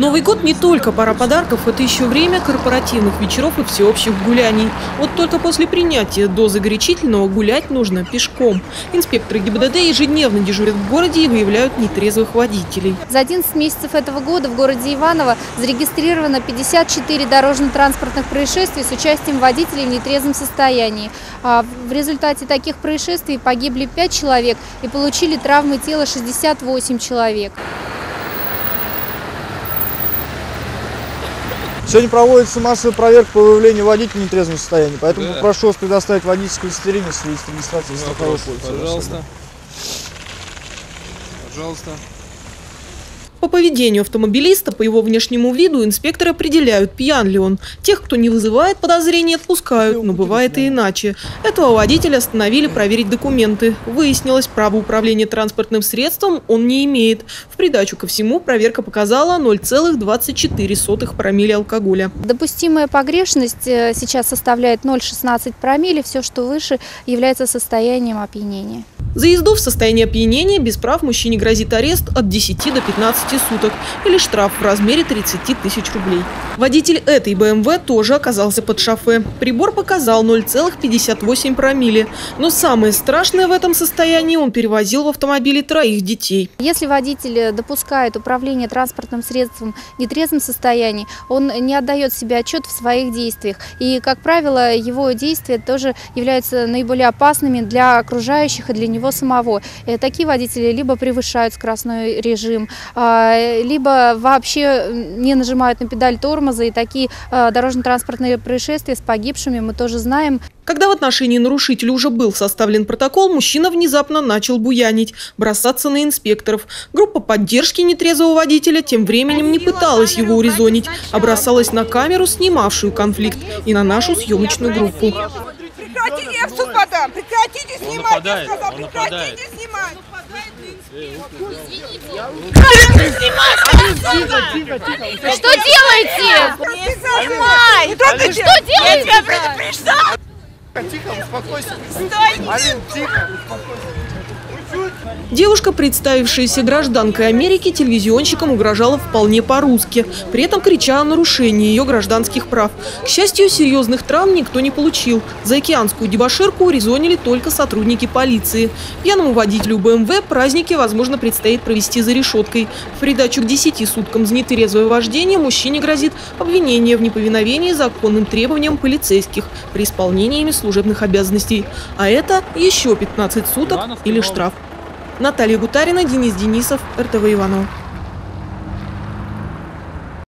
Новый год не только пара подарков, это еще время корпоративных вечеров и всеобщих гуляний. Вот только после принятия дозы горячительного гулять нужно пешком. Инспекторы ГИБДД ежедневно дежурят в городе и выявляют нетрезвых водителей. За 11 месяцев этого года в городе Иваново зарегистрировано 54 дорожно-транспортных происшествий с участием водителей в нетрезвом состоянии. В результате таких происшествий погибли 5 человек и получили травмы тела 68 человек. Сегодня проводится массовая проверка по выявлению водителя в нетрезвом состоянии, поэтому попрошу вас предоставить водительское удостоверение с регистрацией страховой полиса. Пожалуйста. Пожалуйста. По поведению автомобилиста, по его внешнему виду инспекторы определяют, пьян ли он. Тех, кто не вызывает подозрений, отпускают, но бывает и иначе. Этого водителя остановили проверить документы. Выяснилось, право управления транспортным средством он не имеет. В придачу ко всему проверка показала 0,24 промилле алкоголя. Допустимая погрешность сейчас составляет 0,16 промилле. Все, что выше, является состоянием опьянения. За езду в состоянии опьянения без прав мужчине грозит арест от 10 до 15 суток или штраф в размере 30 тысяч рублей. Водитель этой БМВ тоже оказался под шофе. Прибор показал 0,58 промилле. Но самое страшное в этом состоянии — он перевозил в автомобиле 3 детей. Если водитель допускает управление транспортным средством в нетрезвом состоянии, он не отдает себе отчет в своих действиях. И, как правило, его действия тоже являются наиболее опасными для окружающих и для него самого. Такие водители либо превышают скоростной режим, либо вообще не нажимают на педаль тормоза. И такие дорожно-транспортные происшествия с погибшими мы тоже знаем. Когда в отношении нарушителя уже был составлен протокол, мужчина внезапно начал буянить, бросаться на инспекторов. Группа поддержки нетрезвого водителя тем временем не пыталась его урезонить, а бросалась на камеру, снимавшую конфликт, и на нашу съемочную группу. Прекратите, я в суд подам! Прекратите снимать! Я сказал, прекратите снимать! Что делаете? Снимай! Что делаете? Я предупреждал! Тихо, успокойся. Стой! Алин, тихо, успокойся. Девушка, представившаяся гражданкой Америки, телевизионщикам угрожала вполне по-русски. При этом крича о нарушении ее гражданских прав. К счастью, серьезных травм никто не получил. Заокеанскую дебоширку урезонили только сотрудники полиции. Пьяному водителю БМВ праздники, возможно, предстоит провести за решеткой. В придачу к 10 суткам за нетрезвое вождение мужчине грозит обвинение в неповиновении законным требованиям полицейских при исполнении ими служебных обязанностей. А это еще 15 суток или штраф. Наталья Гутарина, Денис Денисов, РТВ Иваново.